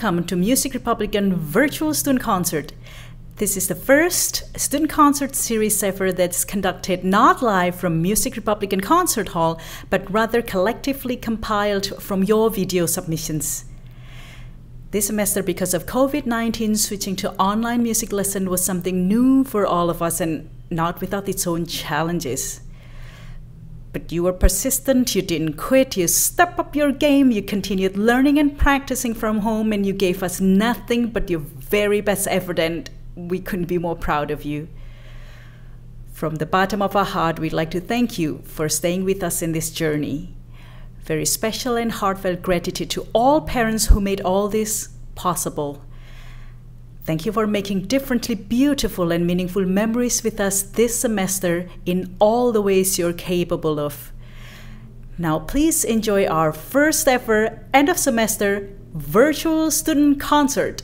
welcome to Music Republican Virtual Student Concert. This is the first student concert series ever that's conducted not live from Music Republican Concert Hall, but rather collectively compiled from your video submissions. This semester, because of COVID-19, switching to online music lesson was something new for all of us and not without its own challenges. But you were persistent, you didn't quit, you stepped up your game, you continued learning and practicing from home, and you gave us nothing but your very best effort, and we couldn't be more proud of you. From the bottom of our heart, we'd like to thank you for staying with us in this journey. Very special and heartfelt gratitude to all parents who made all this possible. Thank you for making differently beautiful and meaningful memories with us this semester in all the ways you're capable of. Now please enjoy our first ever end of semester virtual student concert.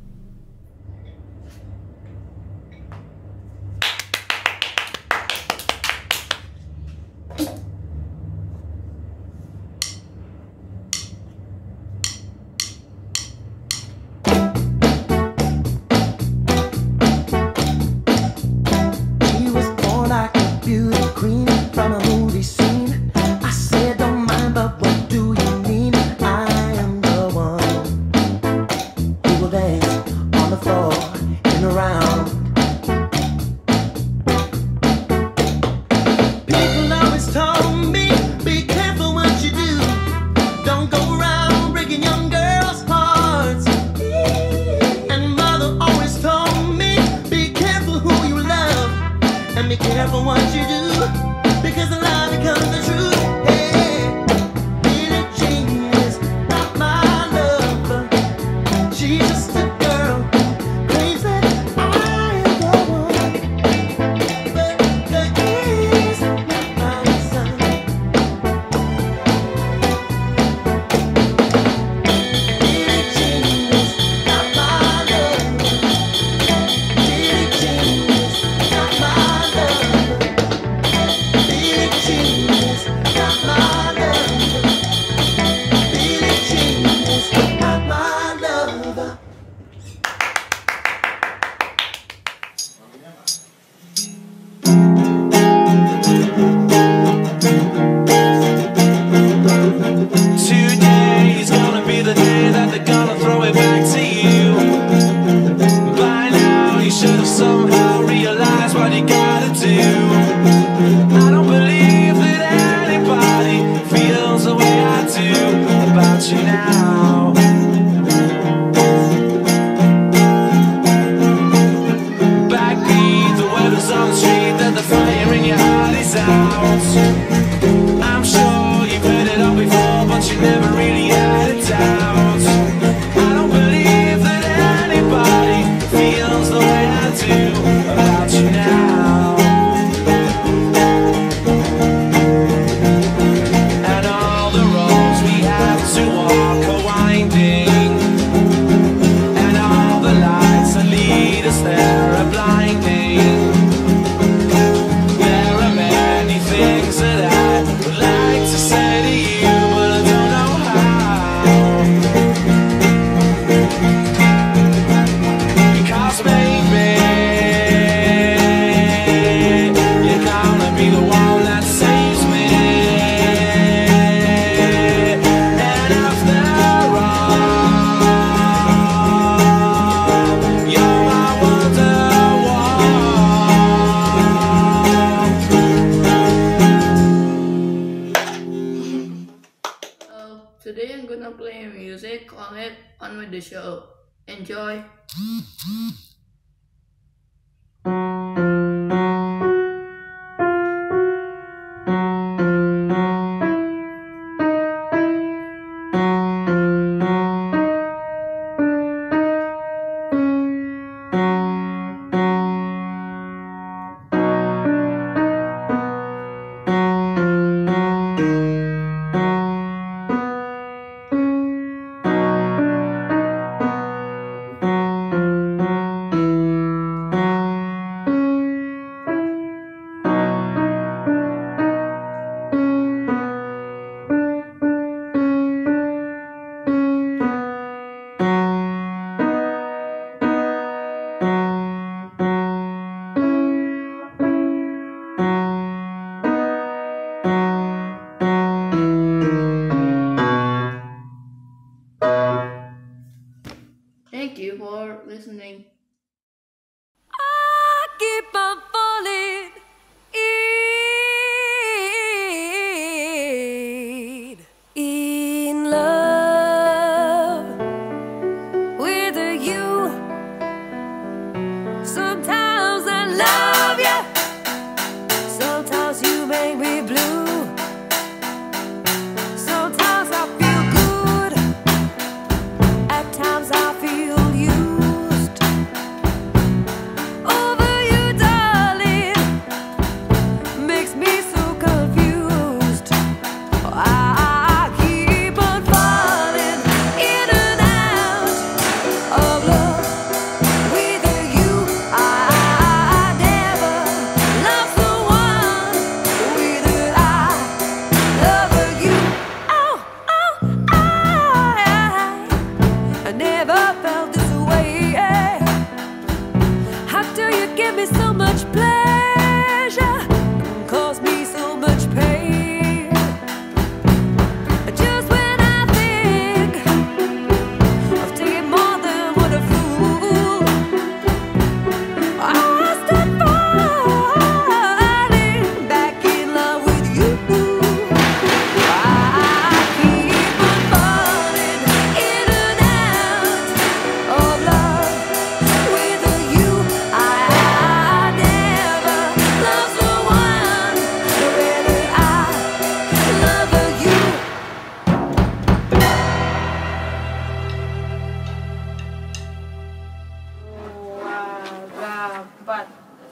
Enjoy. listening. I keep on falling in love with you. Sometimes I love you, sometimes you make me blue. Sometimes I feel good, at times I feel used. Over you, darling, makes me so confused. I keep on falling in and out of love with you. I never loved someone with I love you. Oh, oh, I never felt this way. How do you give me so much pleasure, cause me so much pain? Just when I think of taking more than what a fool, I start falling back in love with you. I keep on falling in and out of love with you. I never loved someone the way that I love you. But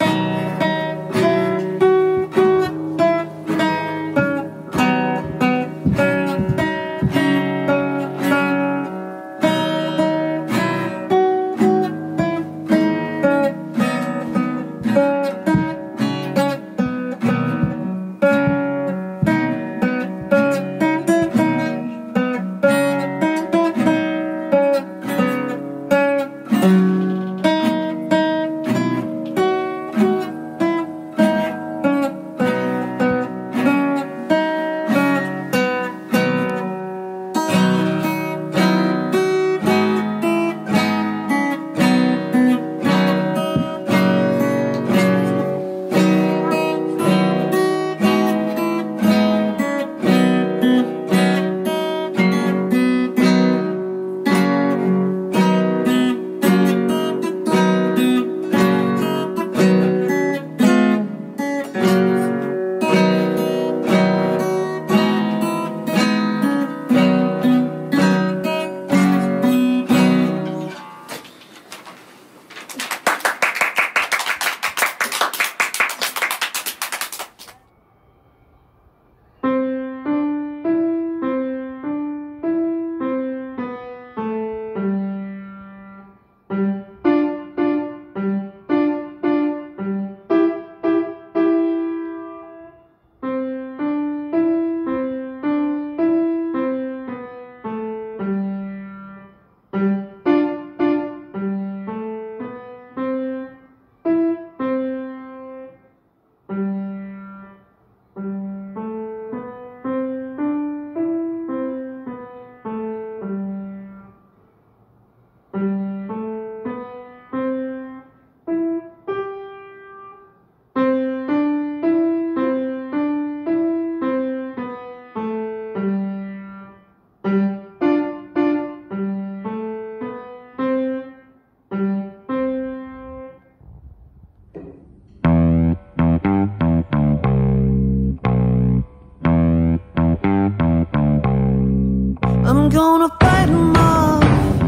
I'm gonna fight 'em off.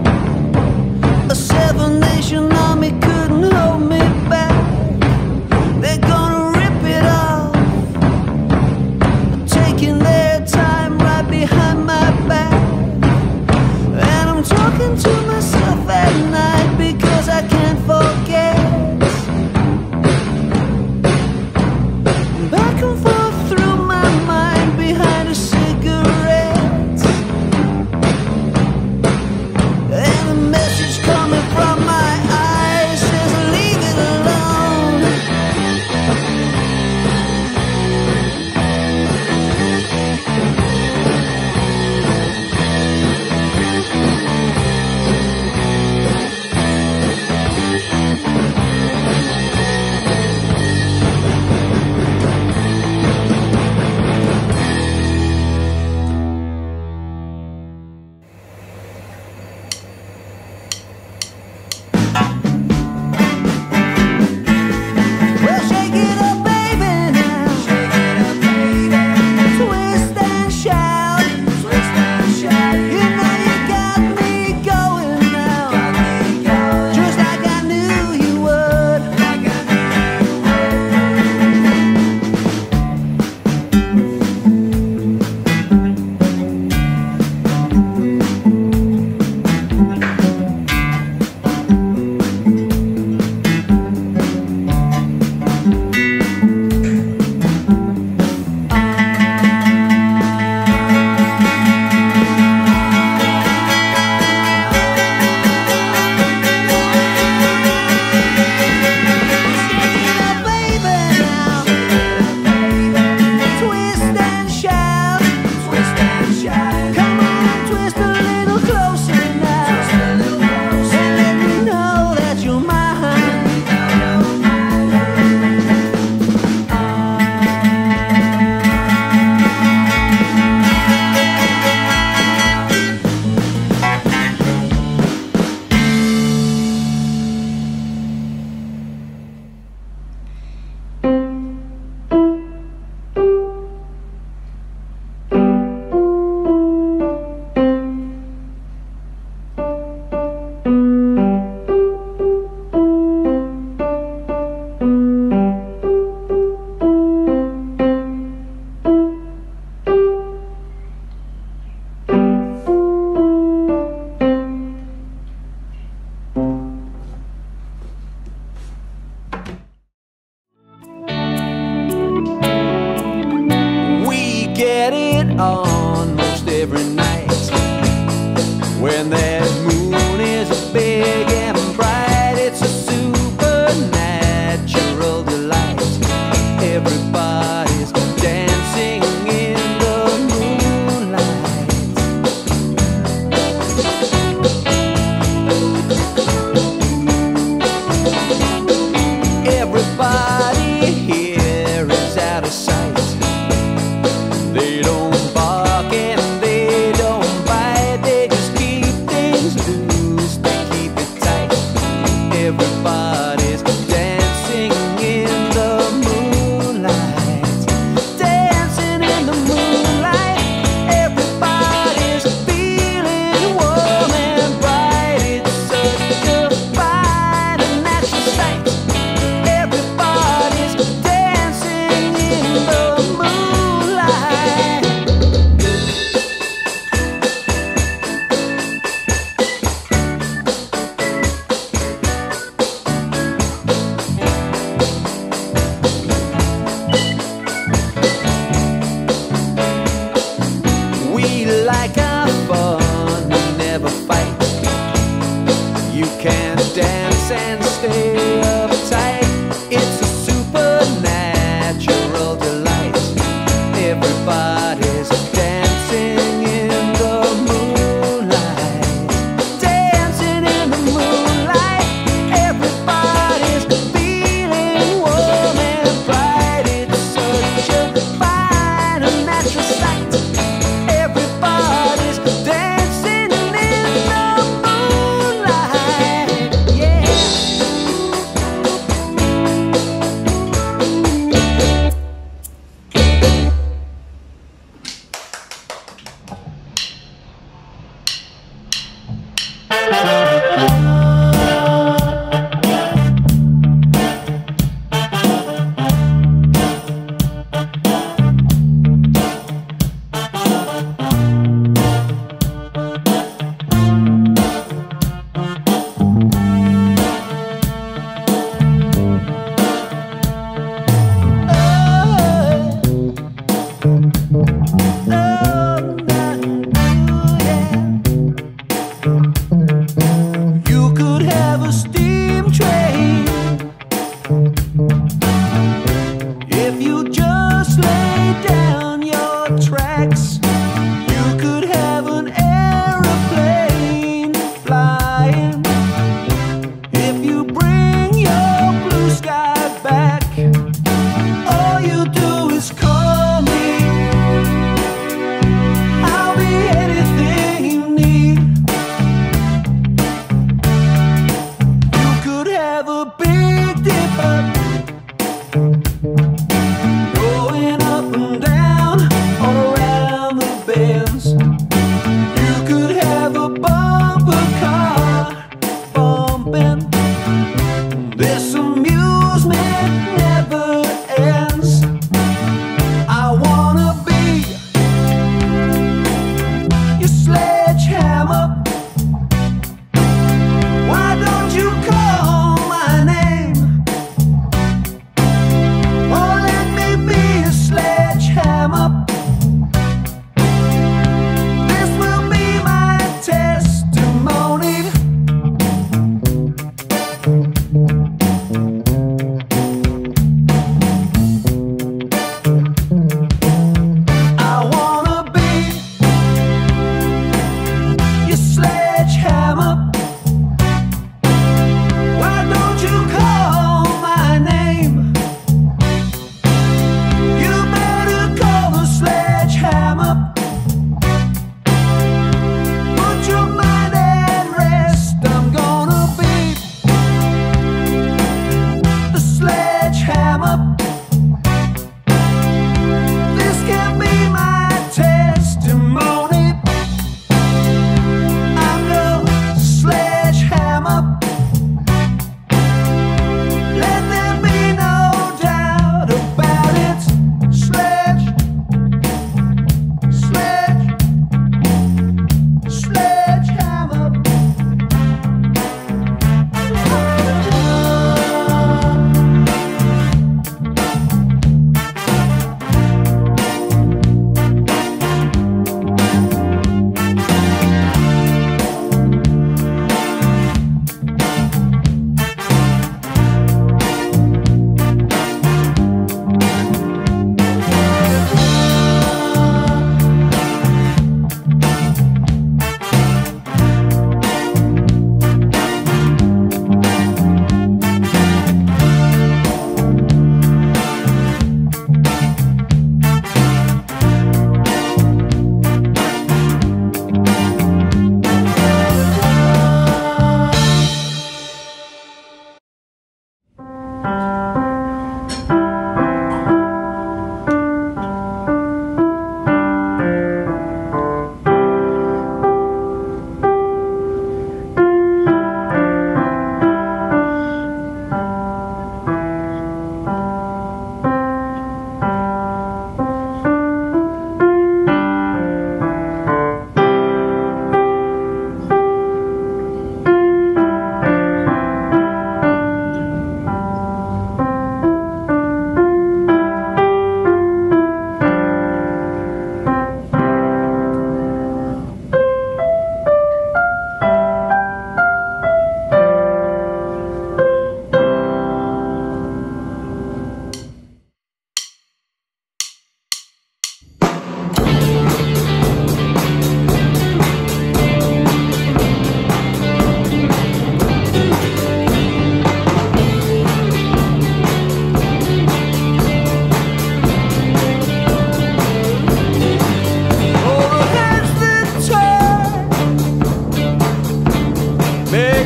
A seven-nation army couldn't hold me back. They're gonna rip it off, taking their time right behind my back. And I'm talking to myself at night because I can't forget. Back and forth through my mind behind a cigarette. And the message coming from my eyes says leave it When that moon is big and bright, it's a supernatural delight. Everybody's dancing in the moonlight. Everybody here is out of sight. They don't bark and they don't bite, they just keep things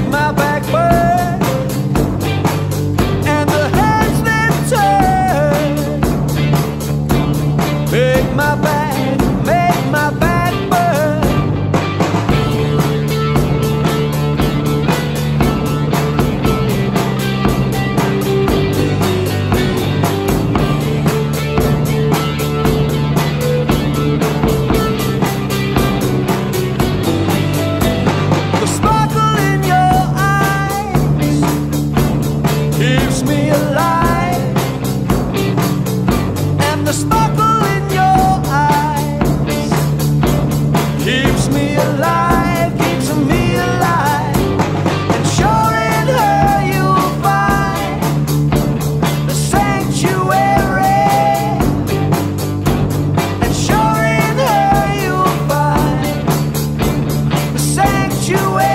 my back burn, and the heads that turn make my back burn. The sparkle in your eyes keeps me alive, and the sparkle in your eyes keeps me alive, keeps me alive. And sure in her you'll find the sanctuary, and sure in her you'll find the sanctuary.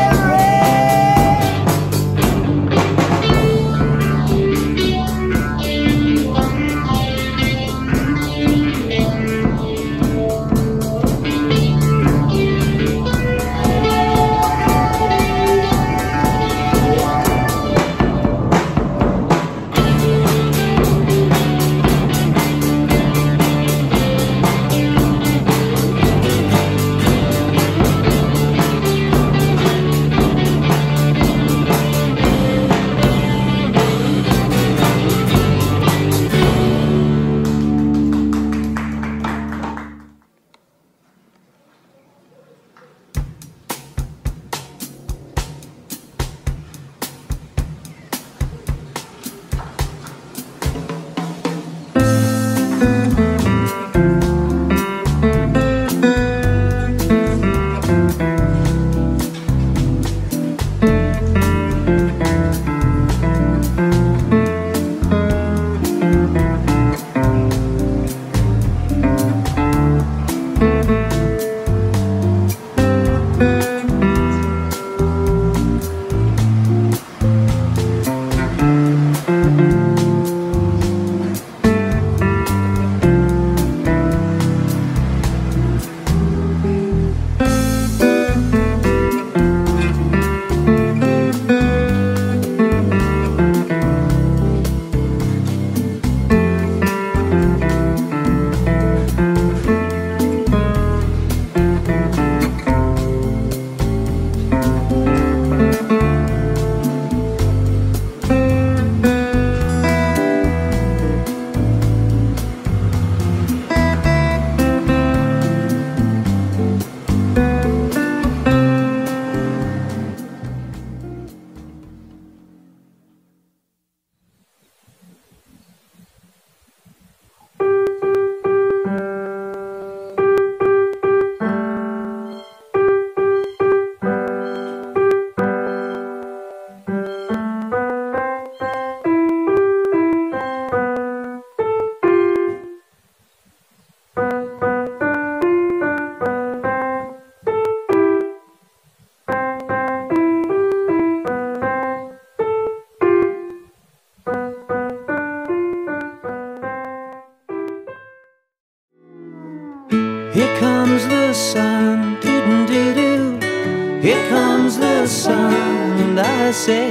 Here comes the sun, doo-doo-doo-doo. Here comes the sun, and I say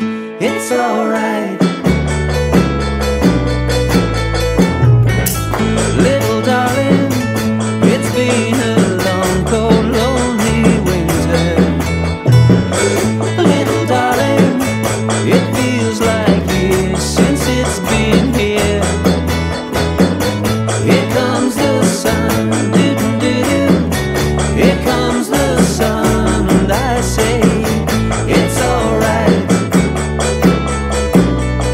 it's alright. Little darling, it's been a long, cold, lonely winter. Little darling, it feels like years since it's been here. Here comes the sun, doo-doo-doo-doo. Here comes the sun, and I say it's alright.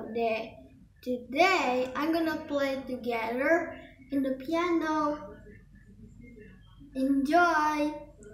Day. Today, I'm gonna play together in the piano. Enjoy!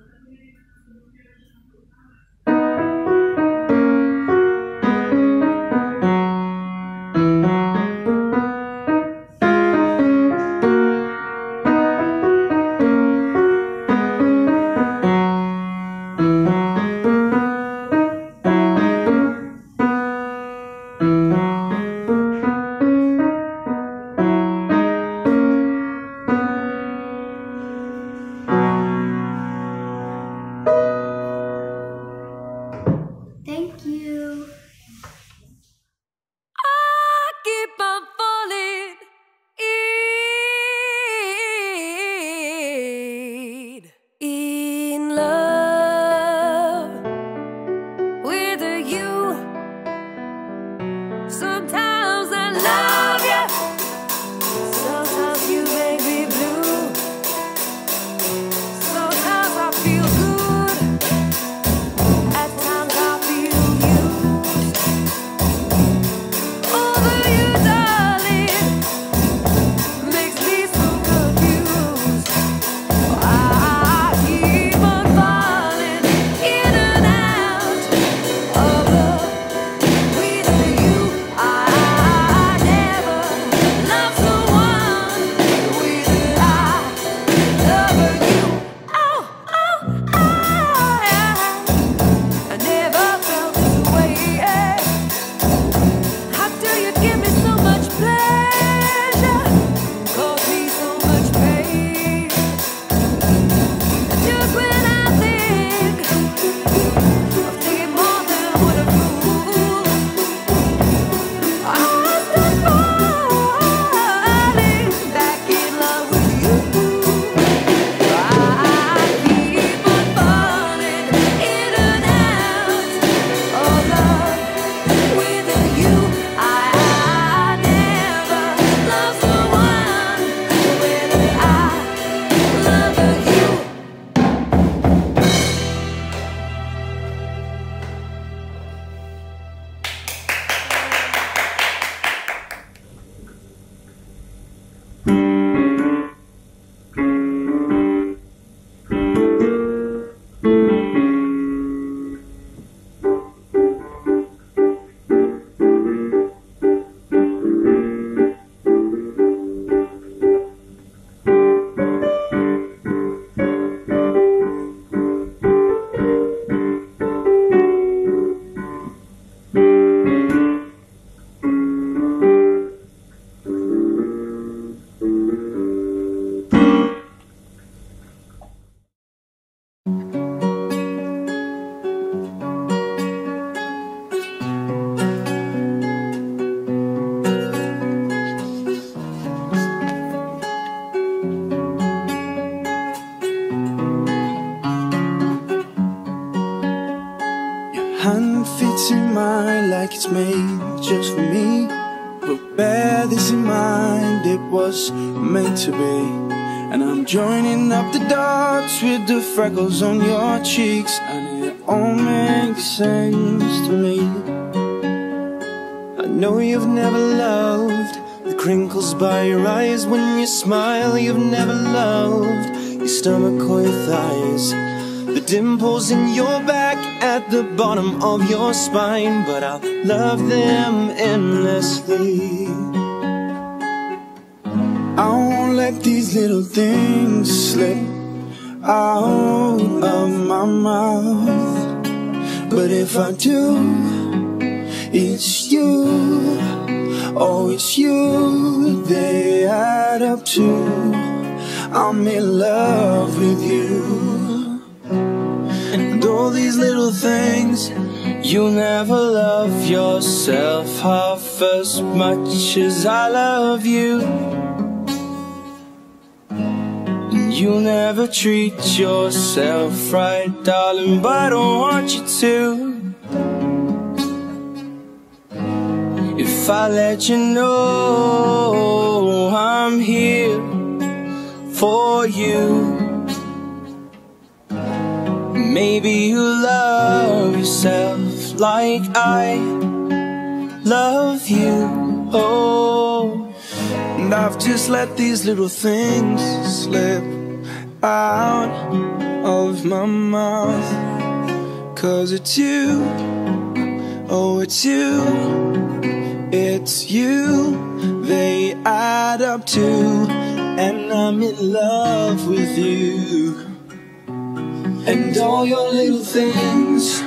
Thank you. I keep on falling in love with you. Sometimes I love you, sometimes you make me blue. Sometimes I feel good, at times I feel used. Over you, darling, makes me so confused. I keep on falling in and out of love with you. I never loved someone with love you. Oh, I never felt this way. How do you give me so much pleasure, cause me so much pain? Just when I think of taking more than what I fool, I start falling back in love with you. I keep on falling in and out of love with you. I never loved someone when I love you. Hand fits in mine like it's made just for me. But bear this in mind, it was meant to be. And I'm joining up the dots with the freckles on your cheeks, and it all makes sense to me. I know you've never loved the crinkles by your eyes when you smile. You've never loved your stomach or your thighs, the dimples in your back at the bottom of your spine. But I'll love them endlessly. I won't let these little things slip out of my mouth. But if I do, it's you, oh it's you they add up to. I'm in love with you. And all these little things, you'll never love yourself half as much as I love you. And you'll never treat yourself right, darling, but I don't want you to. If I let you know I'm here for you, maybe you'll love yourself like I love you. Oh, and I've just let these little things slip out of my mouth. 'Cause it's you, oh it's you, it's you they add up to, and I'm in love with you and all your little things.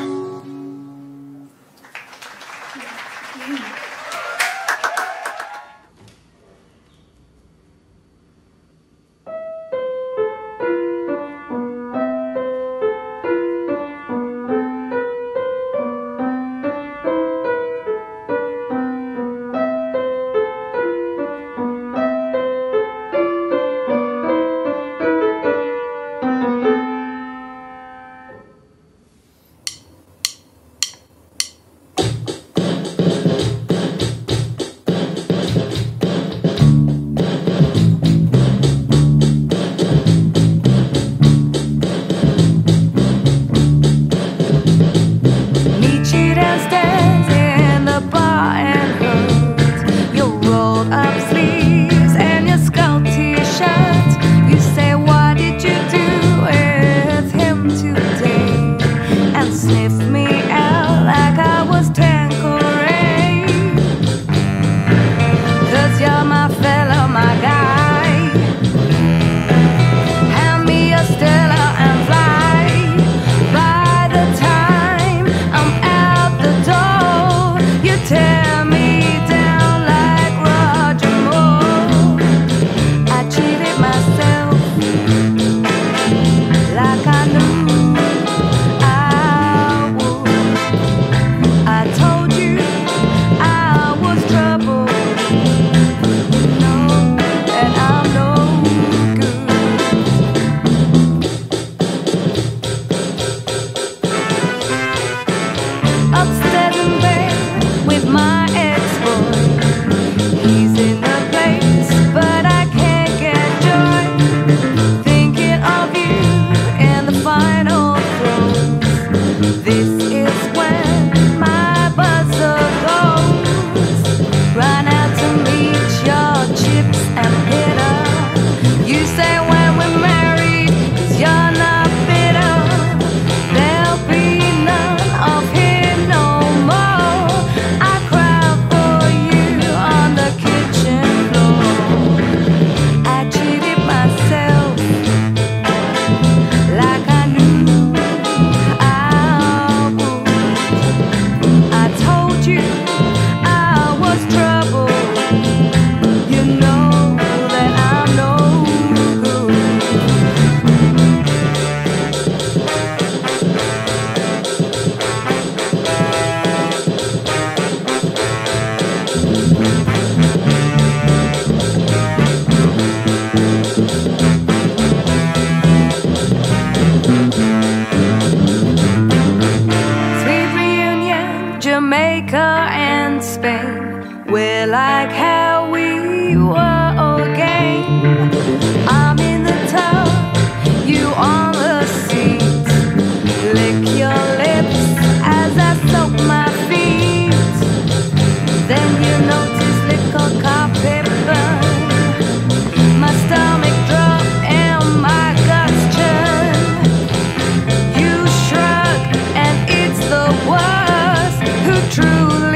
Truly